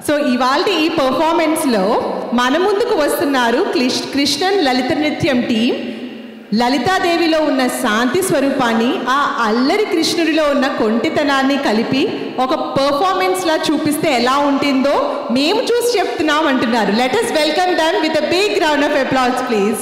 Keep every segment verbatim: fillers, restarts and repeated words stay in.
So ఇవాళ ఈ పర్ఫార్మెన్స్లో మన ముందుకు వస్తున్నారు కృష్ణన్ లలిత నృత్యం టీం. లలితాదేవిలో ఉన్న శాంతి స్వరూపాన్ని, ఆ అల్లరి కృష్ణుడిలో ఉన్న కొంటితనాన్ని కలిపి ఒక పర్ఫార్మెన్స్లా చూపిస్తే ఎలా ఉంటుందో మేము చూసి చెప్తున్నాం అంటున్నారు. Let us welcome them with a big round of applause please.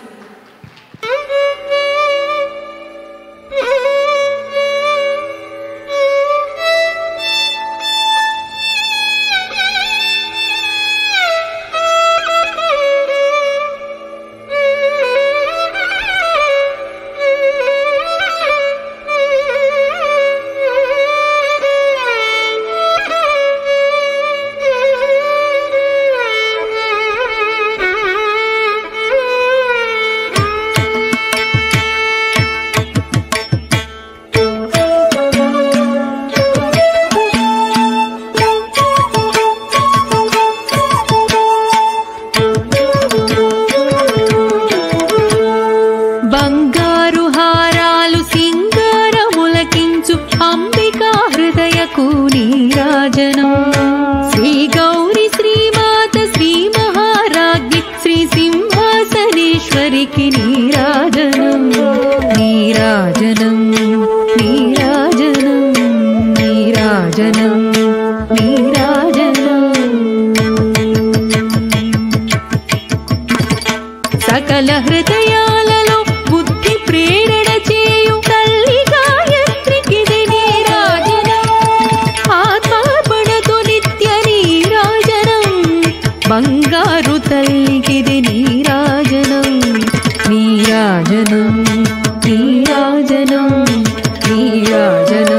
సకల హృదయాలలో బుద్ధి ప్రేరణ చేయు తల్లి గాయత్రికిది నీరాజనం. ఆత్మార్పణతో నిత్య నీరాజనం. బంగారు తల్లికిది నీరాజనం. నీరాజనం నీరాజనం నీరాజనం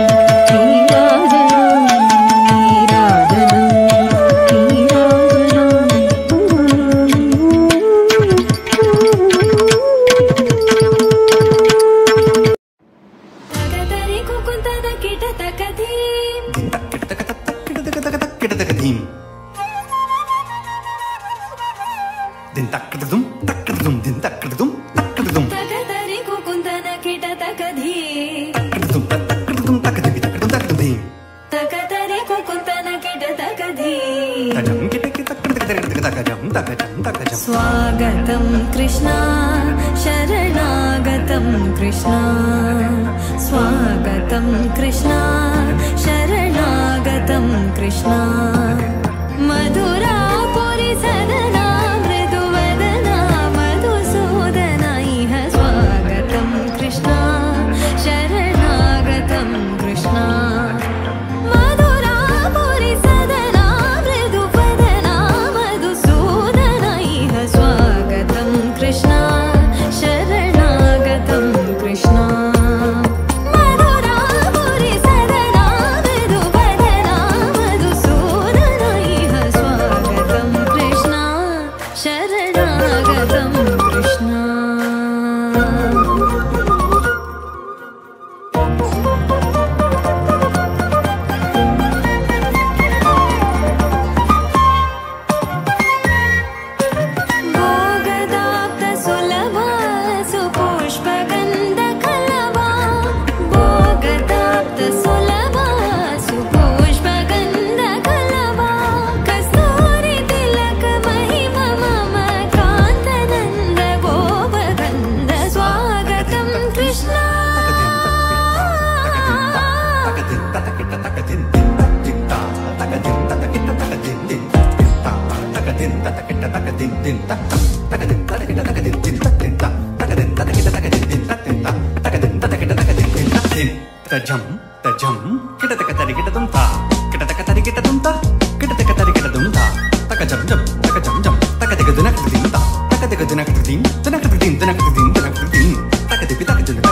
स्वागतं कृष्ण शरणागतं कृष्ण स्वागतं कृष्ण शरणागतं कृष्ण मधुरापुरी सदना मृदुवदना मधुसूदना इह स्वागतं Krishna शरणागतं Krishna Tajam, tajam, kita taka tari kita tumta, kita taka tari kita tumta, kita taka tari kita tumta, taka jam jam, taka jam jam, taka tiga dunak tiga taka tiga dunak tiga, dunak tiga, dunak tiga, dunak tiga, taka tiga taka tiga, taka